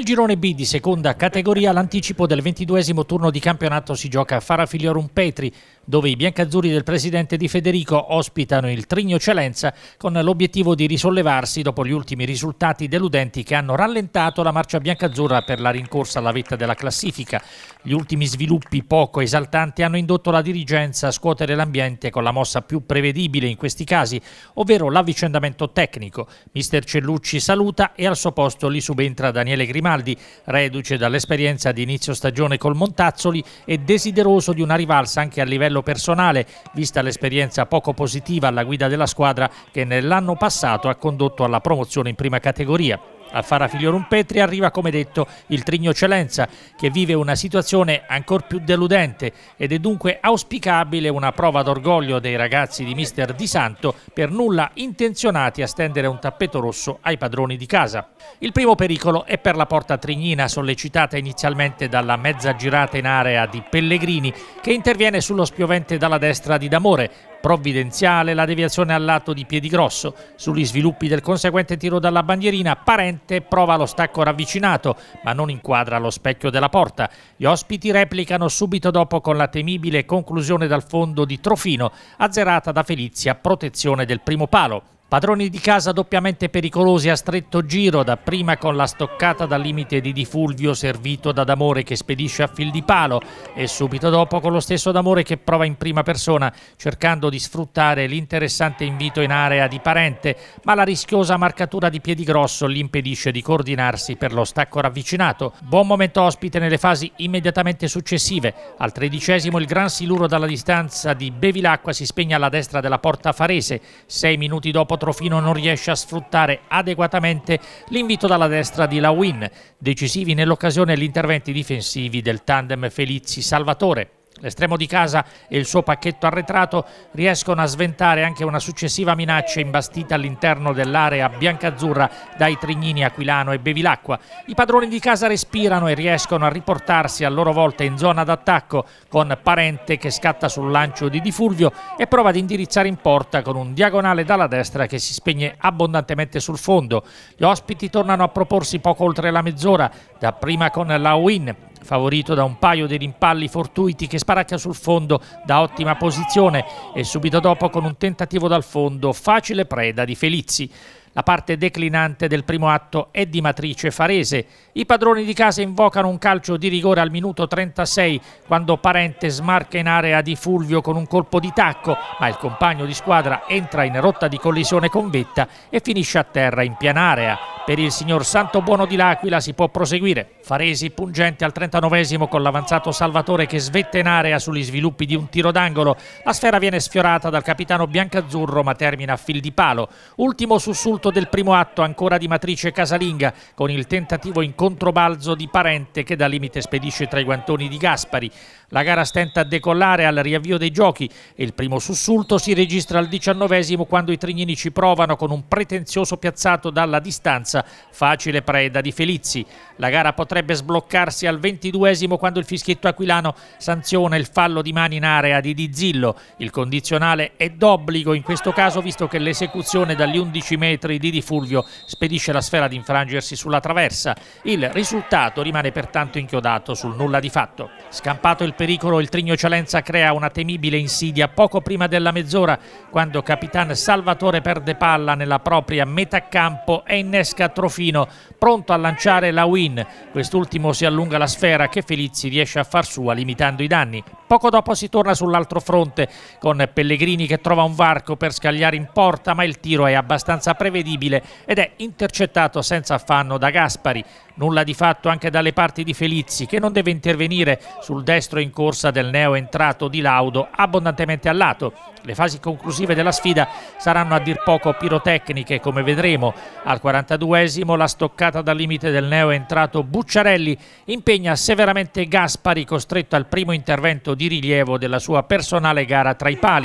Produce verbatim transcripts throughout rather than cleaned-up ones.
girone B di seconda categoria, l'anticipo del ventiduesimo turno di campionato si gioca a Farafiliorum Petri, dove i biancazzurri del presidente Di Federico ospitano il Trigno Celenza con l'obiettivo di risollevarsi dopo gli ultimi risultati deludenti che hanno rallentato la marcia biancazzurra per la rincorsa alla vetta della classifica. Gli ultimi sviluppi poco esaltanti hanno indotto la dirigenza a scuotere l'ambiente con la mossa più prevedibile in questi casi, ovvero l'avvicendamento tecnico. Mister Cellucci saluta e al suo posto li subentra Daniele Grimaldi, reduce dall'esperienza di inizio stagione col Montazzoli e desideroso di una rivalsa anche a livello personale, vista l'esperienza poco positiva alla guida della squadra che nell'anno passato ha condotto alla promozione in prima categoria. A Farafiliorum Petri arriva, come detto, il Trigno Celenza, che vive una situazione ancor più deludente ed è dunque auspicabile una prova d'orgoglio dei ragazzi di mister Di Santo, per nulla intenzionati a stendere un tappeto rosso ai padroni di casa. Il primo pericolo è per la porta trignina, sollecitata inizialmente dalla mezza girata in area di Pellegrini, che interviene sullo spiovente dalla destra di D'Amore. Provvidenziale la deviazione al lato di Piedigrosso. Sugli sviluppi del conseguente tiro dalla bandierina, Parente prova lo stacco ravvicinato, ma non inquadra lo specchio della porta. Gli ospiti replicano subito dopo con la temibile conclusione dal fondo di Trofino, azzerata da Felizzi a protezione del primo palo. Padroni di casa doppiamente pericolosi a stretto giro, dapprima con la stoccata dal limite di Di Fulvio servito da D'Amore che spedisce a fil di palo e subito dopo con lo stesso D'Amore che prova in prima persona cercando di sfruttare l'interessante invito in area di Parente, ma la rischiosa marcatura di Piedigrosso gli impedisce di coordinarsi per lo stacco ravvicinato. Buon momento ospite nelle fasi immediatamente successive. Al tredicesimo il gran siluro dalla distanza di Bevilacqua si spegne alla destra della porta farese. Sei minuti dopo Trofino non riesce a sfruttare adeguatamente l'invito dalla destra di Lawin. Decisivi nell'occasione gli interventi difensivi del tandem Felizzi-Salvatore. L'estremo di casa e il suo pacchetto arretrato riescono a sventare anche una successiva minaccia imbastita all'interno dell'area biancazzurra dai Trignini Aquilano e Bevilacqua. I padroni di casa respirano e riescono a riportarsi a loro volta in zona d'attacco con Parente che scatta sul lancio di Di Fulvio e prova ad indirizzare in porta con un diagonale dalla destra che si spegne abbondantemente sul fondo. Gli ospiti tornano a proporsi poco oltre la mezz'ora, dapprima con Lawin, favorito da un paio di rimpalli fortuiti che sparacchia sul fondo da ottima posizione e subito dopo con un tentativo dal fondo facile preda di Felizzi. La parte declinante del primo atto è di matrice farese. I padroni di casa invocano un calcio di rigore al minuto trentasei quando Parente smarca in area Di Fulvio con un colpo di tacco, ma il compagno di squadra entra in rotta di collisione con vetta e finisce a terra in piena area. Per il signor Santobuono di L'Aquila si può proseguire. Faresi pungente al trentanovesimo con l'avanzato Salvatore che svetta in area sugli sviluppi di un tiro d'angolo. La sfera viene sfiorata dal capitano biancazzurro ma termina a fil di palo. Ultimo sussulto del primo atto ancora di matrice casalinga con il tentativo in controbalzo di Parente che da limite spedisce tra i guantoni di Gaspari. La gara stenta a decollare al riavvio dei giochi e il primo sussulto si registra al diciannovesimo quando i Trignini ci provano con un pretenzioso piazzato dalla distanza, facile preda di Felizzi. La gara potrebbe sbloccarsi al ventiduesimo quando il fischietto aquilano sanziona il fallo di mani in area di Di Zillo. Il condizionale è d'obbligo in questo caso visto che l'esecuzione dagli undici metri di Di Fulvio spedisce la sfera ad infrangersi sulla traversa. Il risultato rimane pertanto inchiodato sul nulla di fatto. Scampato il pericolo, il Trigno Celenza crea una temibile insidia poco prima della mezz'ora quando capitan Salvatore perde palla nella propria metà campo e innesca Trofino pronto a lanciare Lawin. Quest'ultimo si allunga la sfera che Felizzi riesce a far sua limitando i danni. Poco dopo si torna sull'altro fronte con Pellegrini che trova un varco per scagliare in porta, ma il tiro è abbastanza prevedibile ed è intercettato senza affanno da Gaspari. Nulla di fatto anche dalle parti di Felizzi che non deve intervenire sul destro in corsa del neo entrato Di Laudo abbondantemente a lato. Le fasi conclusive della sfida saranno a dir poco pirotecniche come vedremo. Al quarantaduesimo la stoccata dal limite del neo entrato Bucciarelli impegna severamente Gaspari costretto al primo intervento di rilievo della sua personale gara tra i pali.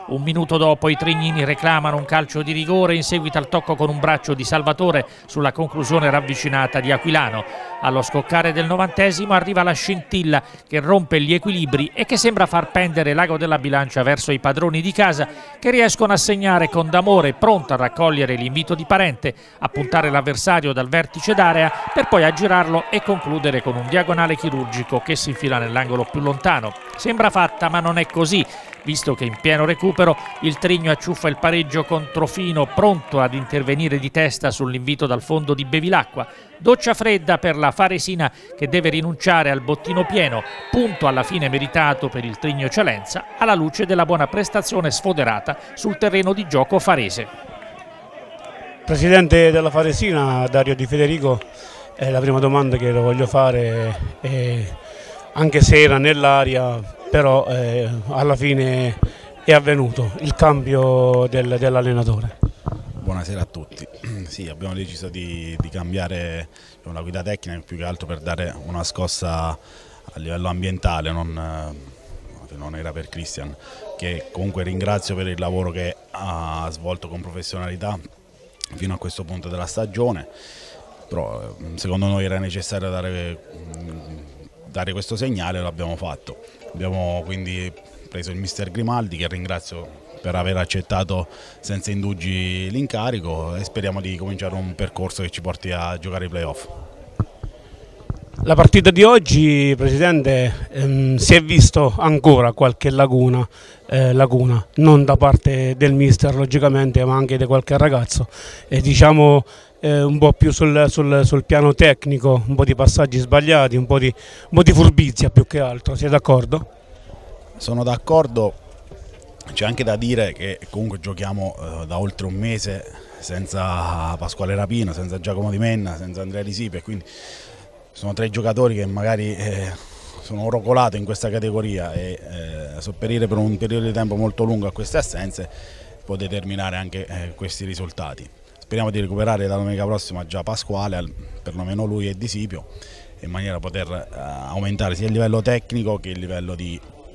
Un minuto dopo i trignini reclamano un calcio di rigore in seguito al tocco con un braccio di Salvatore sulla conclusione ravvicinata di Aquilano. Allo scoccare del novantesimo arriva la scintilla che rompe gli equilibri e che sembra far pendere l'ago della bilancia verso i padroni di casa, che riescono a segnare con D'Amore, pronto a raccogliere l'invito di Parente, a puntare l'avversario dal vertice d'area per poi aggirarlo e concludere con un diagonale chirurgico che si infila nell'angolo più lontano. Sembra fatta, ma non è così, visto che in pieno recupero il Trigno acciuffa il pareggio con Trofino, pronto ad intervenire di testa sull'invito dal fondo di Bevilacqua. Doccia fredda per la Faresina, che deve rinunciare al bottino pieno, punto alla fine meritato per il Trigno Eccellenza, alla luce della buona prestazione sfoderata sul terreno di gioco farese. Presidente della Faresina, Dario Di Federico, è la prima domanda che lo voglio fare, è, anche se era nell'aria, però eh, alla fine è avvenuto il cambio del, dell'allenatore. Buonasera a tutti. Sì, abbiamo deciso di, di cambiare una guida tecnica più che altro per dare una scossa a livello ambientale, non, non era per Christian, che comunque ringrazio per il lavoro che ha svolto con professionalità fino a questo punto della stagione, però secondo noi era necessario dare, dare questo segnale e l'abbiamo fatto. Abbiamo quindi preso il mister Grimaldi, che ringrazio per aver accettato senza indugi l'incarico, e speriamo di cominciare un percorso che ci porti a giocare i playoff. La partita di oggi, Presidente, ehm, si è visto ancora qualche laguna, eh, laguna, non da parte del mister logicamente, ma anche di qualche ragazzo, e diciamo eh, un po' più sul, sul, sul piano tecnico, un po' di passaggi sbagliati, un po' di, un po' di furbizia più che altro, siete d'accordo? Sono d'accordo. C'è anche da dire che comunque giochiamo eh, da oltre un mese senza Pasquale Rapino, senza Giacomo Di Menna, senza Andrea Di Sipe, quindi sono tre giocatori che magari eh, sono orocolati in questa categoria, e eh, sopperire per un periodo di tempo molto lungo a queste assenze può determinare anche eh, questi risultati. Speriamo di recuperare la domenica prossima già Pasquale, perlomeno lui e Di Sipio, in maniera da poter eh, aumentare sia il livello tecnico che il livello di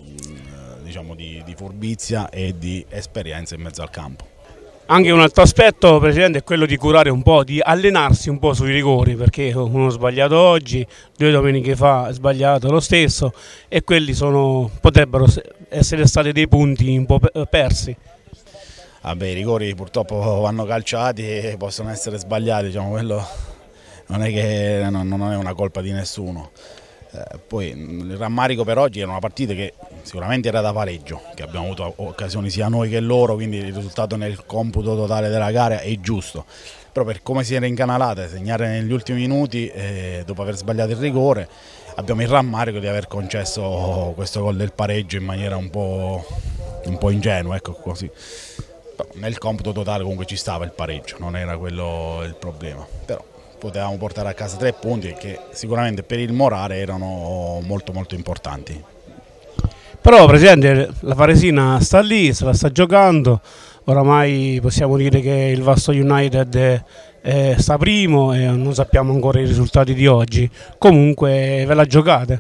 diciamo di, di furbizia e di esperienza in mezzo al campo. Anche un altro aspetto, Presidente, è quello di curare un po', di allenarsi un po' sui rigori, perché uno ha sbagliato oggi, due domeniche fa ha sbagliato lo stesso, e quelli sono, potrebbero essere stati dei punti un po' persi. Vabbè, i rigori purtroppo vanno calciati e possono essere sbagliati, diciamo, quello non è che non è una colpa di nessuno. Eh, poi il rammarico per oggi era una partita che sicuramente era da pareggio, che abbiamo avuto occasioni sia noi che loro, quindi il risultato nel computo totale della gara è giusto, però per come si era incanalata, segnare negli ultimi minuti eh, dopo aver sbagliato il rigore, abbiamo il rammarico di aver concesso questo gol del pareggio in maniera un po', un po' ingenua, ecco, così. Però nel computo totale comunque ci stava il pareggio, non era quello il problema, però potevamo portare a casa tre punti che sicuramente per il morale erano molto molto importanti. Però, Presidente, la Faresina sta lì, se la sta giocando, oramai possiamo dire che il Vasto United eh, sta primo e non sappiamo ancora i risultati di oggi, comunque ve la giocate?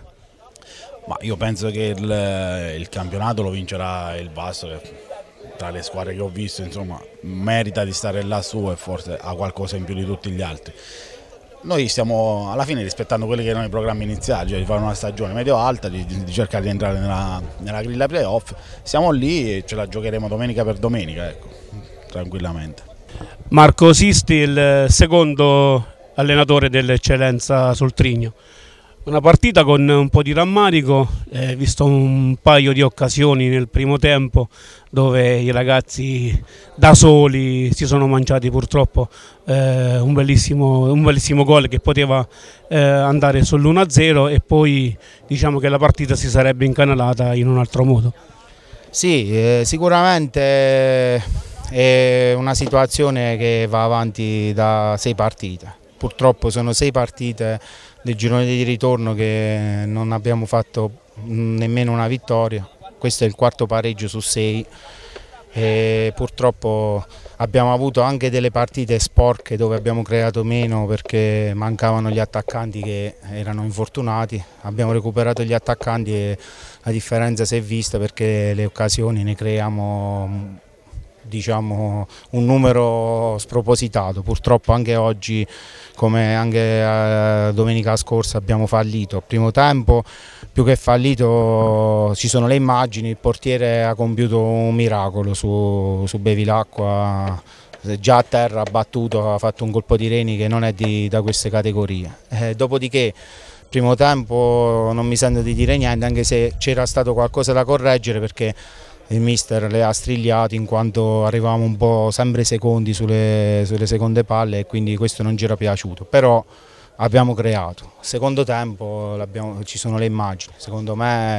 Ma io penso che il, il campionato lo vincerà il Vasto, che tra le squadre che ho visto, insomma, merita di stare lassù e forse ha qualcosa in più di tutti gli altri. Noi stiamo alla fine rispettando quelli che erano i programmi iniziali, cioè di fare una stagione medio-alta, di, di cercare di entrare nella, nella grilla playoff. Siamo lì e ce la giocheremo domenica per domenica, ecco, tranquillamente. Marco Sisti, il secondo allenatore dell'Eccellenza sul Trigno. Una partita con un po' di rammarico, eh, visto un paio di occasioni nel primo tempo dove i ragazzi da soli si sono mangiati purtroppo eh, un bellissimo, un bellissimo gol che poteva eh, andare sull'uno a zero, e poi diciamo che la partita si sarebbe incanalata in un altro modo. Sì, eh, sicuramente è una situazione che va avanti da sei partite. Purtroppo sono sei partite del girone di ritorno che non abbiamo fatto nemmeno una vittoria. Questo è il quarto pareggio su sei e purtroppo abbiamo avuto anche delle partite sporche dove abbiamo creato meno perché mancavano gli attaccanti che erano infortunati. Abbiamo recuperato gli attaccanti e la differenza si è vista perché le occasioni ne creiamo, diciamo, un numero spropositato. Purtroppo anche oggi, come anche eh, domenica scorsa, abbiamo fallito. Al primo tempo, più che fallito, ci sono le immagini, il portiere ha compiuto un miracolo su, su Bevilacqua, già a terra ha battuto, ha fatto un colpo di reni che non è di, da queste categorie. Eh, dopodiché, primo tempo non mi sento di dire niente, anche se c'era stato qualcosa da correggere perché il mister le ha strigliati in quanto arrivavamo un po' sempre secondi sulle, sulle seconde palle e quindi questo non ci era piaciuto, però abbiamo creato. Secondo tempo ci sono le immagini, secondo me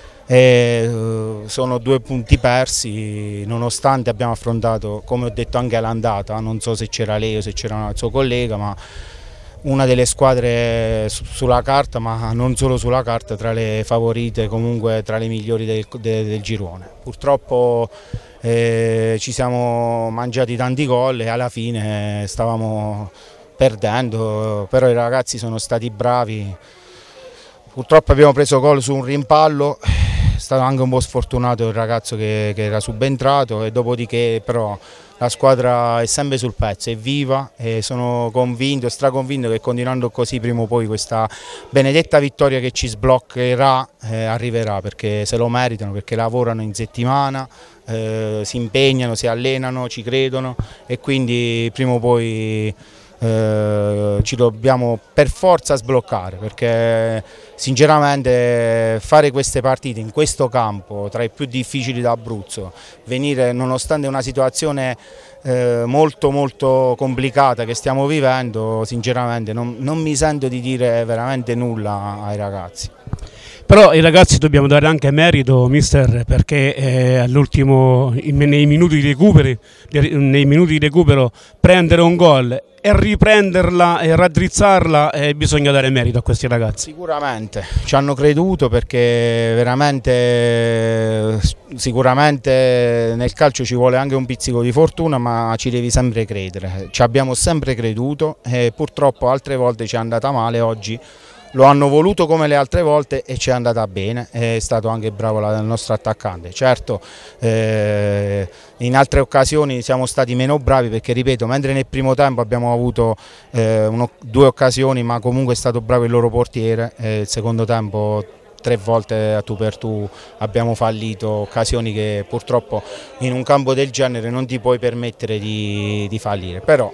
eh, sono due punti persi nonostante abbiamo affrontato, come ho detto anche all'andata, non so se c'era lei o se c'era il suo collega, ma una delle squadre sulla carta, ma non solo sulla carta, tra le favorite, comunque tra le migliori del, del, del girone. Purtroppo eh, ci siamo mangiati tanti gol e alla fine stavamo perdendo, però i ragazzi sono stati bravi. Purtroppo abbiamo preso gol su un rimpallo, è stato anche un po' sfortunato il ragazzo che, che era subentrato e dopodiché però la squadra è sempre sul pezzo, è viva e sono convinto, straconvinto che continuando così prima o poi questa benedetta vittoria che ci sbloccherà eh, arriverà, perché se lo meritano, perché lavorano in settimana, eh, si impegnano, si allenano, ci credono e quindi prima o poi Eh, ci dobbiamo per forza sbloccare, perché sinceramente fare queste partite in questo campo tra i più difficili d'Abruzzo, venire nonostante una situazione eh, molto molto complicata che stiamo vivendo, sinceramente non, non mi sento di dire veramente nulla ai ragazzi. Però ai ragazzi dobbiamo dare anche merito, mister, perché eh, all'ultimo, nei minuti di recupero, nei minuti di recupero prendere un gol e riprenderla e raddrizzarla, eh, bisogna dare merito a questi ragazzi. Sicuramente, ci hanno creduto perché veramente, sicuramente nel calcio ci vuole anche un pizzico di fortuna, ma ci devi sempre credere. Ci abbiamo sempre creduto e purtroppo altre volte ci è andata male, oggi lo hanno voluto come le altre volte e ci è andata bene, è stato anche bravo il nostro attaccante. Certo, eh, in altre occasioni siamo stati meno bravi perché, ripeto, mentre nel primo tempo abbiamo avuto eh, uno, due occasioni, ma comunque è stato bravo il loro portiere, eh, il secondo tempo tre volte a tu per tu abbiamo fallito, occasioni che purtroppo in un campo del genere non ti puoi permettere di, di fallire, però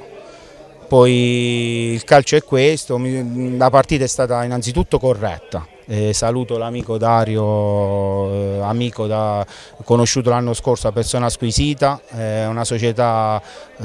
poi il calcio è questo, la partita è stata innanzitutto corretta. Eh, saluto l'amico Dario, eh, amico da, conosciuto l'anno scorso, una persona squisita, eh, una società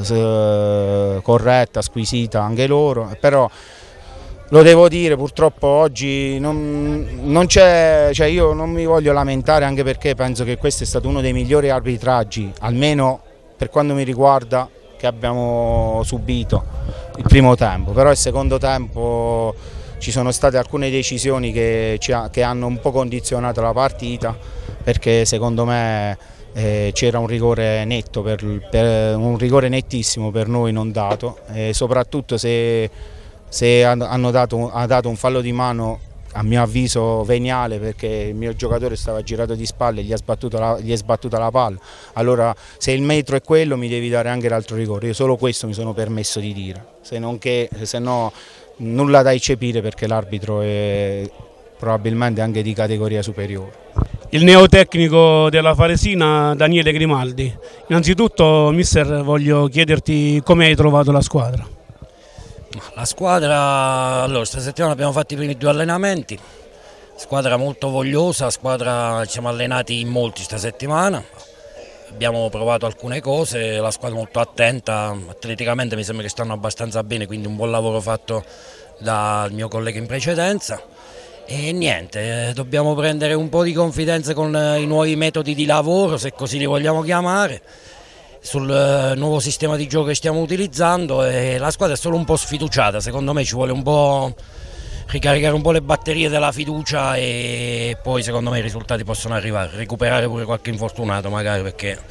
eh, corretta, squisita anche loro, però lo devo dire, purtroppo oggi non, non c'è, cioè io non mi voglio lamentare, anche perché penso che questo è stato uno dei migliori arbitraggi, almeno per quanto mi riguarda, che abbiamo subito il primo tempo, però il secondo tempo ci sono state alcune decisioni che, ci ha, che hanno un po' condizionato la partita, perché secondo me eh, c'era un rigore netto, per, per, un rigore nettissimo per noi non dato, e soprattutto se, se hanno dato, ha dato un fallo di mano a mio avviso veniale, perché il mio giocatore stava girato di spalle e gli, gli è sbattuta la palla. Allora se il metro è quello mi devi dare anche l'altro rigore, io solo questo mi sono permesso di dire, se non che, se no nulla da eccepire, perché l'arbitro è probabilmente anche di categoria superiore. Il neotecnico della Faresina, Daniele Grimaldi. Innanzitutto, mister, voglio chiederti come hai trovato la squadra. La squadra, allora, questa settimana abbiamo fatto i primi due allenamenti, squadra molto vogliosa, squadra, ci siamo allenati in molti questa settimana, abbiamo provato alcune cose, la squadra molto attenta, atleticamente mi sembra che stanno abbastanza bene, quindi un buon lavoro fatto dal mio collega in precedenza. E niente, dobbiamo prendere un po' di confidenza con i nuovi metodi di lavoro, se così li vogliamo chiamare, sul nuovo sistema di gioco che stiamo utilizzando, e la squadra è solo un po' sfiduciata, secondo me ci vuole un po' ricaricare un po' le batterie della fiducia e poi secondo me i risultati possono arrivare, recuperare pure qualche infortunato magari, perché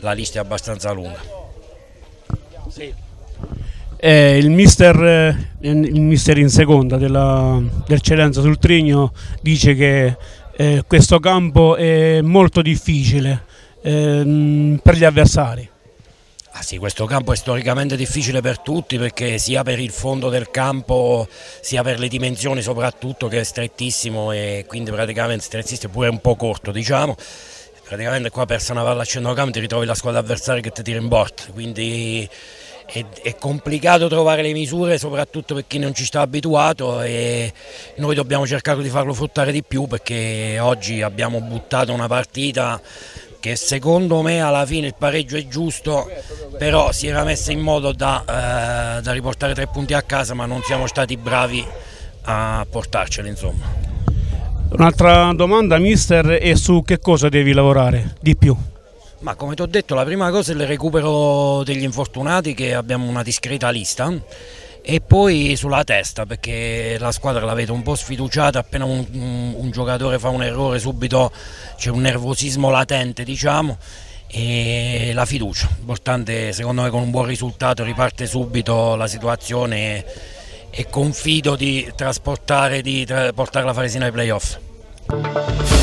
la lista è abbastanza lunga. Sì. Eh, il, mister, eh, il mister in seconda della, del Celenza sul Trigno dice che eh, questo campo è molto difficile eh, per gli avversari. Ah sì, questo campo è storicamente difficile per tutti, perché sia per il fondo del campo sia per le dimensioni soprattutto, che è strettissimo e quindi praticamente strettissimo, pure un po' corto, diciamo. Praticamente qua persa una palla a centrocampo ti ritrovi la squadra avversaria che ti tira in porta, quindi è, è complicato trovare le misure soprattutto per chi non ci sta abituato, e noi dobbiamo cercare di farlo fruttare di più, perché oggi abbiamo buttato una partita che secondo me alla fine il pareggio è giusto, però si era messa in modo da, eh, da riportare tre punti a casa, ma non siamo stati bravi a portarceli, insomma. Un'altra domanda, mister, è su che cosa devi lavorare di più? Ma come ti ho detto, la prima cosa è il recupero degli infortunati, che abbiamo una discreta lista, e poi sulla testa, perché la squadra la vedo un po' sfiduciata, appena un, un, un giocatore fa un errore subito c'è un nervosismo latente, diciamo, e la fiducia, importante secondo me, con un buon risultato riparte subito la situazione, e, e confido di trasportare, di tra, portare la Faresina ai playoff.